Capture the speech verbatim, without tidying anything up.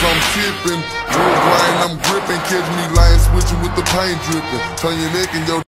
I'm tipping. Wood grain, I'm gripping. Catch me lying, switching with the paint dripping. Turn your neck and your